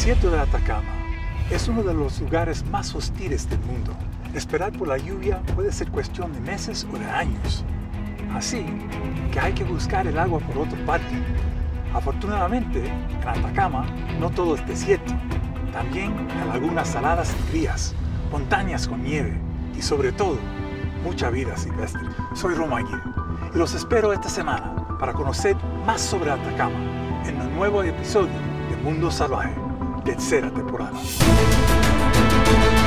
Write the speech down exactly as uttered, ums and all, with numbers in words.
desierto de Atacama es uno de los lugares más hostiles del mundo. Esperar por la lluvia puede ser cuestión de meses o de años. Así que hay que buscar el agua por otra parte. Afortunadamente, en Atacama no todo es desierto. También hay lagunas saladas y frías, montañas con nieve y sobre todo, mucha vida silvestre. Soy Roma Aguirre y los espero esta semana para conocer más sobre Atacama en un nuevo episodio de Mundo Salvaje, tercera temporada.